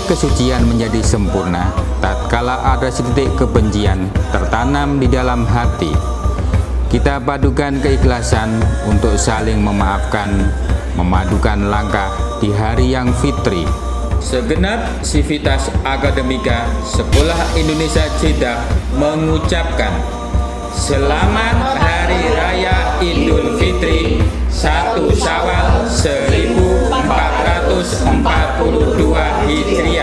kesucian menjadi sempurna tatkala ada setitik kebencian tertanam di dalam hati. Kita padukan keikhlasan untuk saling memaafkan, memadukan langkah di hari yang fitri. Segenap Civitas Akademika Sekolah Indonesia Jeddah mengucapkan Selamat Hari Raya Idul Fitri 1 Syawal 1442 Hijriah.